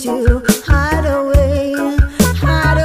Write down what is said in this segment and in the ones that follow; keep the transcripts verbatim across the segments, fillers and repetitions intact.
to? Hide away, hide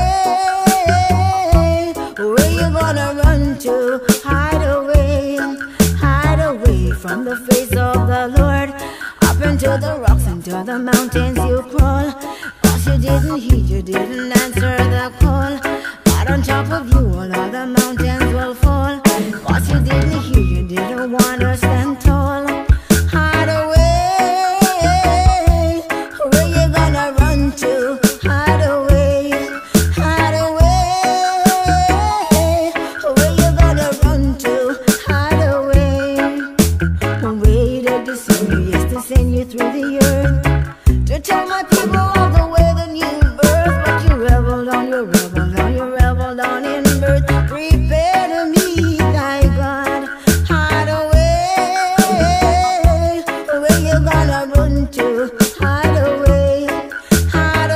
away. Where you gonna run to? Hide away, hide away from the face of the Lord. Up into the rocks, into the mountains you crawl. Cause you didn't heed, you didn't answer the call. But on top of you all other mountains will fall. Cause you didn't hear, you didn't want to stand tall. Hide away, where you gonna run to? Hide away, hide away. Where you gonna run to? Hide away. Waited to send you, yes, to send you through the earth, to tell my people all the way the new birth. But you rebelled on, you rebelled on, you rebelled on in birth. Prepare to meet thy God. Hide away, where you gonna run to? Hide away, hide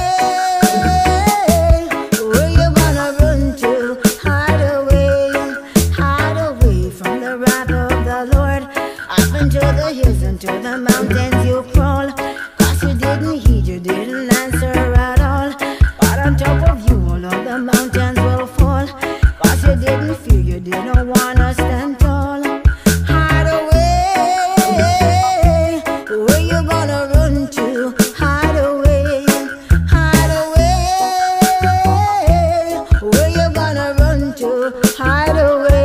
away. Where you gonna run to? Hide away, hide away from the wrath of the Lord. Up into the hills, into the mountains you crawl. Cause you didn't heed, you didn't answer at all. But on top of you all of the mountains will fall. Cause you didn't fear, you didn't wanna stand tall. Hide away, where you gonna run to? Hide away, hide away. Where you gonna run to? Hide away.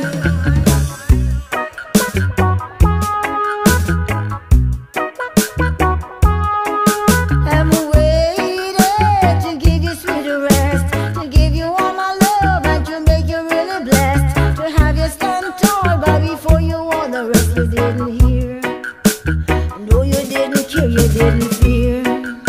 I'm waiting to give you sweet rest, to give you all my love and to make you really blessed, to have you stand tall, but before you all the rest you didn't hear. No, you didn't care, you didn't fear.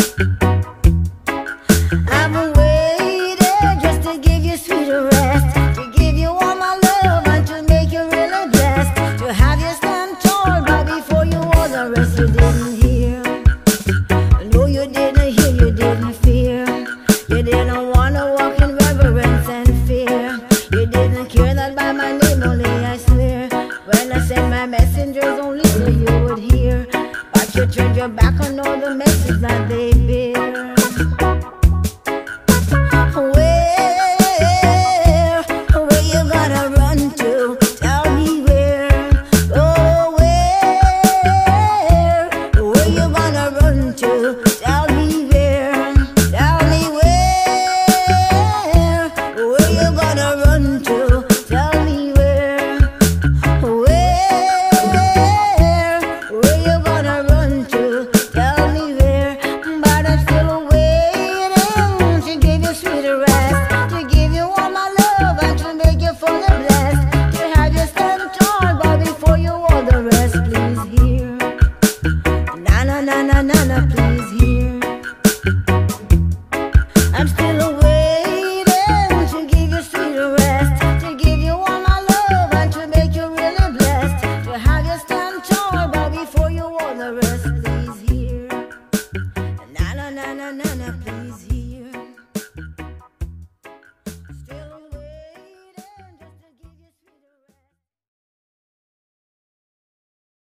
I'm waiting just to give you sweet rest, to give you all my love and to make you really blessed, to have you stand tall, but before you all the rest you didn't hear. No, you didn't hear, you didn't fear. You didn't want to walk in reverence and fear. You didn't care that by my name only I swear. When I sent my messengers only so you would hear. But you turned your back on all the message that they bear. Where, where you gonna run to? Tell me where. Oh, where, where you gonna run to? Tell me where. Tell me where. Where you gonna run to? Tell me where. Where, where you gonna run to? Tell me where. But I'm still waiting to give you sweet rest, to give you all my love and to make you fully blessed, to have you stand tall, but before you all the rest, please hear. Na na na na na na, please hear.